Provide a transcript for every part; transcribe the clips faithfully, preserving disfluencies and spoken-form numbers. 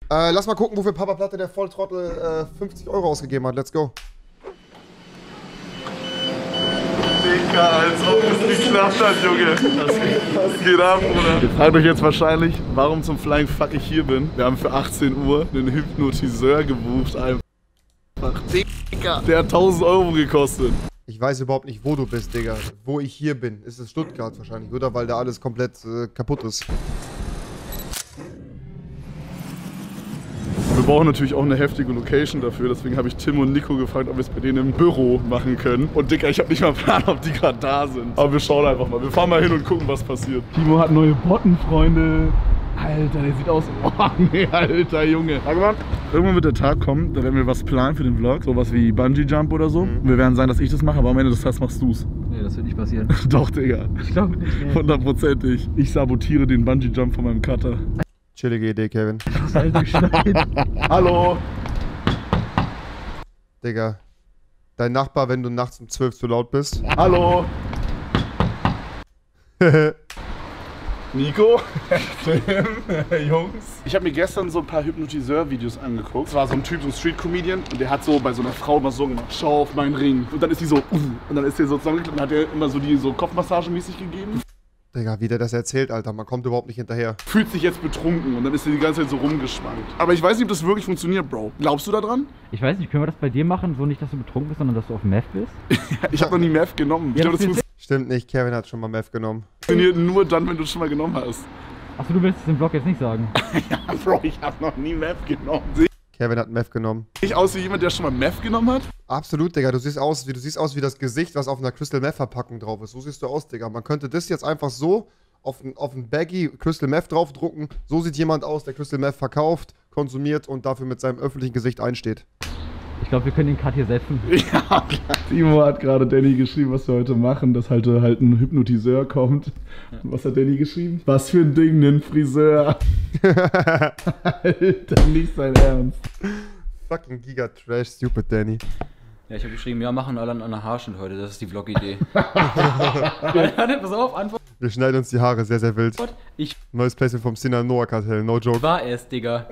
Äh, lass mal gucken, wofür Papa Platte der Volltrottel äh, fünfzig Euro ausgegeben hat. Let's go. Digga, als ob es geklappt hat, Junge. Was geht, was geht ab, Bruder? Ihr fragt euch jetzt wahrscheinlich, warum zum Flying Fuck ich hier bin. Wir haben für achtzehn Uhr einen Hypnotiseur gebucht. Einfach. Digga. Der hat tausend Euro gekostet. Ich weiß überhaupt nicht, wo du bist, Digga. Wo ich hier bin. Ist es Stuttgart wahrscheinlich, oder? Weil da alles komplett äh, kaputt ist. Wir brauchen natürlich auch eine heftige Location dafür, deswegen habe ich Tim und Nico gefragt, ob wir es bei denen im Büro machen können. Und Digga, ich habe nicht mal einen Plan, ob die gerade da sind. Aber wir schauen einfach mal. Wir fahren mal hin und gucken, was passiert. Timo hat neue Botten, Freunde. Alter, der sieht aus... Oh nee, alter Junge. Sag mal, irgendwann wird der Tag kommen, da werden wir was planen für den Vlog. Sowas wie Bungee Jump oder so. Mhm. Und wir werden sagen, dass ich das mache, aber am Ende des Tages machst du's. Nee, das wird nicht passieren. Doch, Digga. Ich glaube nicht. Nee. Hundertprozentig. Ich sabotiere den Bungee Jump von meinem Cutter. Chillige Idee, Kevin. Hallo. Digga. Dein Nachbar, wenn du nachts um zwölf zu laut bist. Hallo. Nico, Tim, Jungs. Ich habe mir gestern so ein paar Hypnotiseur-Videos angeguckt. Es war so ein Typ, so ein Street-Comedian, und der hat so bei so einer Frau immer so gemacht, schau auf meinen Ring. Und dann ist die so, uh, und dann ist der so zusammengeklappt und hat er immer so die so Kopfmassage mäßig gegeben. Digga, wie der das erzählt, Alter. Man kommt überhaupt nicht hinterher. Fühlt sich jetzt betrunken und dann ist er die ganze Zeit so rumgeschwankt. Aber ich weiß nicht, ob das wirklich funktioniert, Bro. Glaubst du da dran? Ich weiß nicht, können wir das bei dir machen, so nicht, dass du betrunken bist, sondern dass du auf Meth bist? Ich habe noch nie Meth genommen. Ich Ja, glaube, das das Stimmt nicht, Kevin hat schon mal Meth genommen. funktioniert nur dann, wenn du es schon mal genommen hast. Achso, du willst es im Vlog jetzt nicht sagen. Ja, Bro, ich habe noch nie Meth genommen. Kevin hat Meth genommen. Sehe ich aus wie jemand, der schon mal Meth genommen hat? Absolut, Digga. Du siehst aus wie, du siehst aus wie das Gesicht, was auf einer Crystal Meth Verpackung drauf ist. So siehst du aus, Digga. Man könnte das jetzt einfach so auf ein, auf ein Baggy Crystal Meth draufdrucken. So sieht jemand aus, der Crystal Meth verkauft, konsumiert und dafür mit seinem öffentlichen Gesicht einsteht. Ich glaube, wir können den Cut hier setzen. Ja, klar. Timo hat gerade Danny geschrieben, was wir heute machen, dass halt, halt ein Hypnotiseur kommt. Was hat Danny geschrieben? Was für ein Ding, ein Friseur. Alter, nicht sein Ernst. Fucking Giga Trash, stupid Danny. Ja, ich habe geschrieben, ja, machen alle an einer Haarschnitt heute, das ist die Vlog-Idee. Pass auf, Antwort. Wir schneiden uns die Haare sehr, sehr wild. Ich Neues Placement vom Sinaloa-Kartell, no joke. war es, Digga.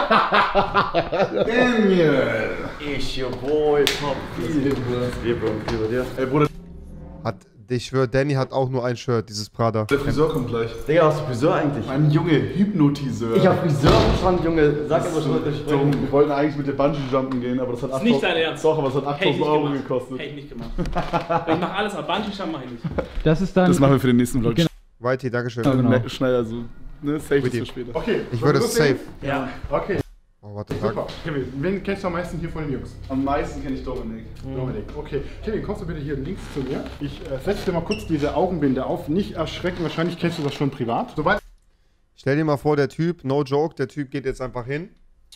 Daniel! Ich, your boy, Top. Wir, Bro, wie bei dir? Ey, Bruder, Hat, ich schwöre, Danny hat auch nur ein Shirt, dieses Prada. der Friseur kommt gleich. Digga, hast du Friseur eigentlich? Ein Junge, Hypnotiseur. Ich hab Friseur verstanden, Junge. Sag aber schon, was ich Dumm. Wir wollten eigentlich mit dir Bungee-Jumpen gehen, aber das hat Das ist nicht dein Ernst. Doch, aber es hat Hätte ich achttausend nicht Euro gemacht. gekostet. Hätte ich nicht gemacht. Ich mach alles, aber Bungee-Jump mach ich nicht. Das ist dann... Das machen wir für den nächsten Vlog. Genau. Whitey, dankeschön. Ja, genau. Ne- Schnell, also, ne, safe ist With für you. später. Okay, Ich würde es safe. Ja. Okay, Oh, what the fuck. Super. Kevin, wen kennst du am meisten hier von den Jungs? am meisten kenne ich Dominik. Dominik. Okay. Kevin, kommst du bitte hier links zu mir? Ich äh, setze dir mal kurz diese Augenbinde auf. Nicht erschrecken, wahrscheinlich kennst du das schon privat. Soweit. Stell dir mal vor, der Typ, no joke, der Typ geht jetzt einfach hin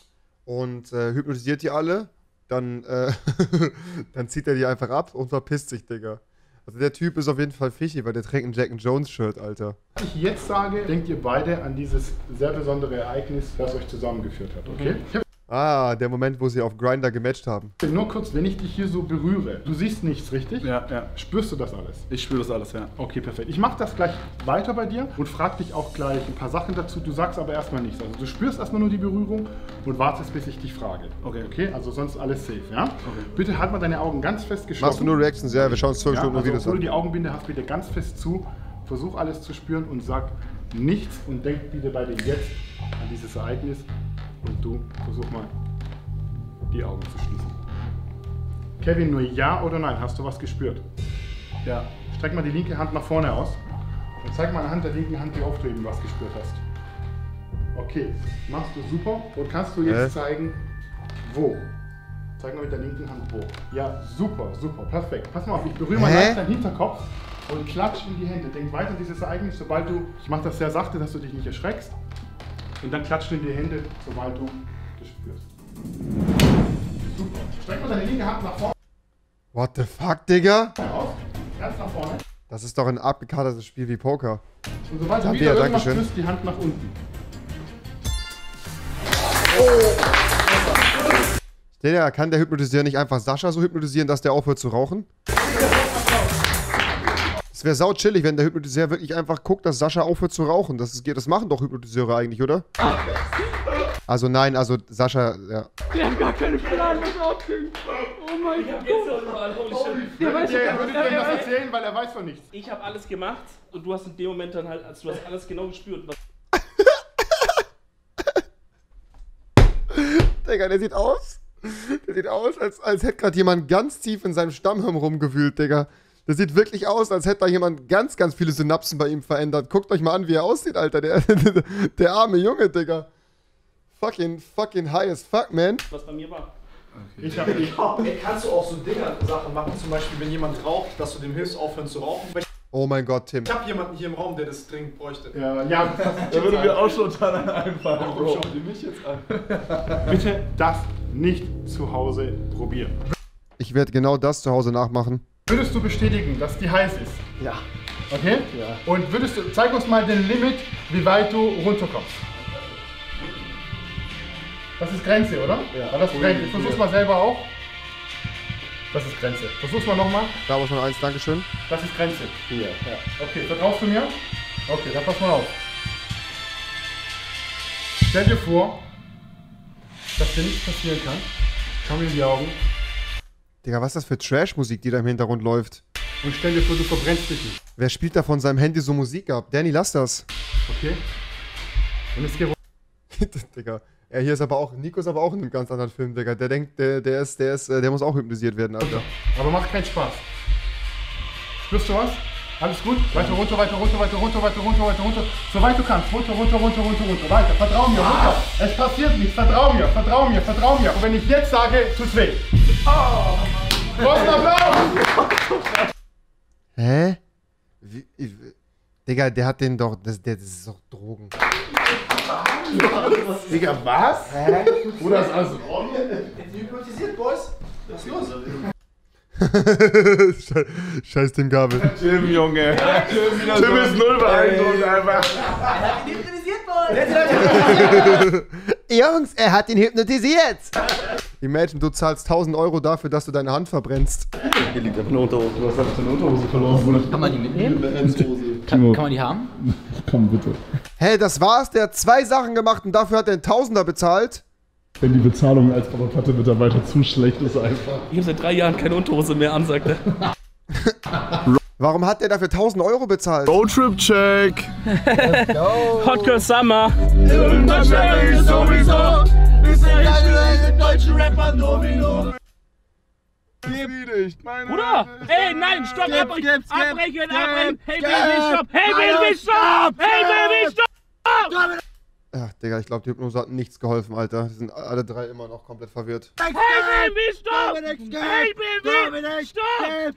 und äh, hypnotisiert die alle. Dann, äh, dann zieht er die einfach ab und verpisst sich, Digga. Also der Typ ist auf jeden Fall fishy, weil der trägt ein Jack and Jones Shirt, Alter. Was ich jetzt sage, denkt ihr beide an dieses sehr besondere Ereignis, das euch zusammengeführt hat, okay? Kevin, Ah, der Moment, wo sie auf Grindr gematcht haben. nur kurz, wenn ich dich hier so berühre, du siehst nichts, richtig? Ja, ja. Spürst du das alles? Ich spüre das alles, ja. Okay, perfekt. Ich mache das gleich weiter bei dir und frage dich auch gleich ein paar Sachen dazu. Du sagst aber erstmal nichts. Also du spürst erstmal nur die Berührung und wartest, bis ich dich frage. Okay. Okay, also sonst alles safe, ja? Okay. Bitte halt mal deine Augen ganz fest geschlossen. Machst du nur Reactions? Ja, wir schauen uns zwölf Ja, Stunden also Videos obwohl du an. die Augenbinde hast, bitte ganz fest zu. Versuch alles zu spüren und sag nichts und denk bitte bei dir jetzt an dieses Ereignis. Und du versuch mal die Augen zu schließen. Kevin, nur ja oder nein? Hast du was gespürt? Ja. Streck mal die linke Hand nach vorne aus und zeig mal anhand der linken Hand, wie oft du eben was gespürt hast. Okay, machst du super. Und kannst du jetzt Hä? zeigen, wo? Zeig mal mit der linken Hand wo. Ja, super, super, perfekt. Pass mal auf, ich berühre mal Hä? leicht deinen Hinterkopf und klatsch in die Hände. Denk weiter an dieses Ereignis, sobald du, ich mache das sehr sachte, dass du dich nicht erschreckst. Und dann klatsch in die Hände, sobald du das spürst. Super. Streck mal deine linke Hand nach vorne What the fuck, Digga? aus, ganz nach vorne. Das ist doch ein abgekartetes Spiel wie Poker. Und sobald du Danke, wieder ja, irgendwas Dankeschön. spürst, die Hand nach unten. Digga, kann der Hypnotiseur nicht einfach Sascha so hypnotisieren, dass der aufhört zu rauchen? Es wäre sau chillig, wenn der Hypnotiseur wirklich einfach guckt, dass Sascha aufhört zu rauchen. Das, ist, das machen doch Hypnotiseure eigentlich, oder? Also nein, also Sascha, ja. Der hat gar keine Plan, was abklingt. Oh mein Gott. Der weiß ja, würde dir das erzählen, weil er weiß von nichts. Ich habe alles gemacht und du hast in dem Moment dann halt, also du hast alles genau gespürt. Was Digga, der sieht aus. Der sieht aus, als, als hätte gerade jemand ganz tief in seinem Stammhirn rumgewühlt, Digga. Der sieht wirklich aus, als hätte da jemand ganz, ganz viele Synapsen bei ihm verändert. Guckt euch mal an, wie er aussieht, Alter. Der, der arme Junge, Digga. Fucking, fucking high as fuck, man. was bei mir war. Okay. Ich hab nicht. Ey, kannst du auch so Dinger-Sachen machen, zum Beispiel, wenn jemand raucht, dass du dem hilfst, aufhören zu rauchen? Oh mein Gott, Tim. Ich hab jemanden hier im Raum, der das dringend bräuchte. Ja, ja, Da würde mir auch schon dann einfallen, Warum Bro. schaut ihr mich jetzt an? bitte das nicht zu Hause probieren. Ich werde genau das zu Hause nachmachen. Würdest du bestätigen, dass die heiß ist? Ja. Okay? Ja. Und würdest du, zeig uns mal den Limit, wie weit du runterkommst. Das ist Grenze, oder? Ja. War das Grenze? Versuch's mal selber auch. Das ist Grenze. Versuch's mal nochmal. Da war schon eins, Dankeschön. Das ist Grenze. Hier. Ja. Okay, vertraust du mir? Okay, dann pass mal auf. Stell dir vor, dass dir nichts passieren kann. Schau mir in die Augen. Digga, was ist das für Trash-Musik, die da im Hintergrund läuft? Und stell dir vor, du verbrennst dich nicht. Wer spielt da von seinem Handy so Musik ab? Danny, lass das. Okay? Und es geht. Digga. Ja, hier ist aber auch, Nico ist aber auch in einem ganz anderen Film, Digga. Der denkt, der, der ist, der ist, äh, der muss auch hypnotisiert werden, Alter. Aber macht keinen Spaß. Spürst du was? Alles gut? Weiter runter, weiter runter, weiter runter, weiter runter, weiter runter. So weit du kannst. Runter, runter, runter, runter, runter. Weiter. Vertrau mir, runter. Es passiert nichts. Vertrau mir, vertrau mir, vertrau mir. Und wenn ich jetzt sage, tut's weh. Oh. Großen Applaus! Hä? Wie, ich, Digga, der hat den doch, das, der, das ist doch Drogen. Digga, was? Hä? Bruder, ist alles. Hypnotisiert, Boys? Was ist los? Scheiß, Scheiß Tim Gabel. Tim, Junge. Tim ist null beeindruckt einfach. Jungs, er hat ihn hypnotisiert. Imagine, du zahlst tausend Euro dafür, dass du deine Hand verbrennst. Hier liegt einfach eine Unterhose. Was hast du deine Unterhose verloren, Bruder? Kann man die mitnehmen? Hose. Kann, kann man die haben? Komm, bitte. Hä, das war's? Der hat zwei Sachen gemacht und dafür hat er einen Tausender bezahlt? Wenn die Bezahlung als Patte-Mitarbeiter zu schlecht ist einfach. Ich habe seit drei Jahren keine Unterhose mehr an, sagt er. Warum hat der dafür tausend Euro bezahlt? Roadtrip-Check. Hot Girl Summer. Irgendwann schwöre ich sowieso, ist der geile deutsche Rapper Domino. Bruder! Ey, nein, stopp! Abbrechen! Abbrechen! Abbrechen! Hey, Baby, stopp! Hey, Baby, stopp! Hey, Baby, stopp! Ach, Digga, ich glaube, die Hypnose hat nichts geholfen, Alter. Die sind alle drei immer noch komplett verwirrt. Hey, Baby, stopp! Hey, Baby, stopp!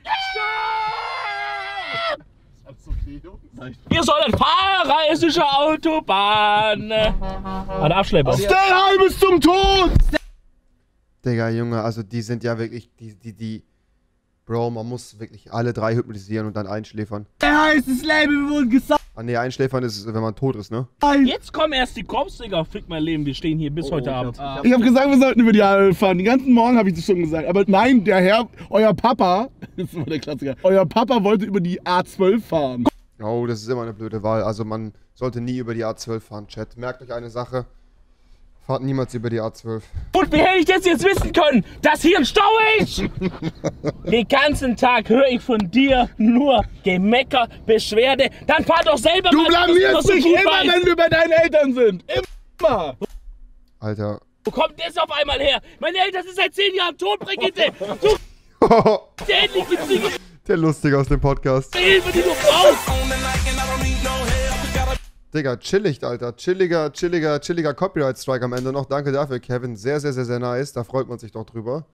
Stopp! Ihr solltet fahren, es ist eine Autobahn! Ein Abschlepper. Stay high bis zum Tod! Digga, Junge, also die sind ja wirklich, die, die, die... Bro, man muss wirklich alle drei hypnotisieren und dann einschläfern. Der heißes Leben wurde gesagt. Ah, nee, einschläfern ist, wenn man tot ist, ne? Jetzt kommen erst die Cops, Digga. Fick mein Leben, wir stehen hier bis heute Abend. Ich habe gesagt, wir sollten über die A fahren. Den ganzen Morgen habe ich das schon gesagt. Aber nein, der Herr, euer Papa, das ist immer der Klassiker, euer Papa wollte über die A zwölf fahren. Oh, das ist immer eine blöde Wahl. Also man sollte nie über die A zwölf fahren, Chat. Merkt euch eine Sache. Fahrt niemals über die A zwölf. Und wie hätte ich das jetzt wissen können, dass hier ein Stau ist? Den ganzen Tag höre ich von dir nur Gemecker, Beschwerde. Dann fahr doch selber Du mal. blamierst so dich gut immer, weißt. wenn wir bei deinen Eltern sind. Immer. Alter. Wo kommt das auf einmal her? Meine Eltern sind seit zehn Jahren tot, Brigitte. Du endlich gibt's die Der Lustige aus dem Podcast. Hilfe, die du brauchst. Digga, chillig, Alter. Chilliger, chilliger, chilliger Copyright-Strike am Ende noch. Danke dafür, Kevin. Sehr, sehr, sehr, sehr nice. Da freut man sich doch drüber.